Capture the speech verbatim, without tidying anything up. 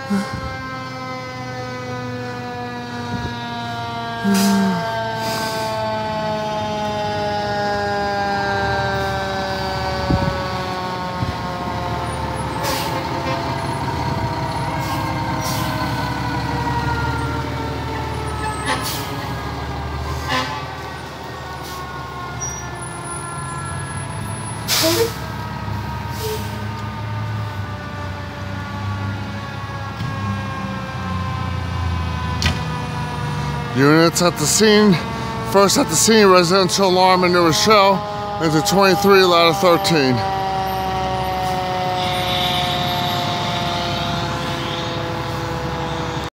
Units at the scene. First at the scene, residential alarm in New Rochelle. Into twenty-three, ladder thirteen.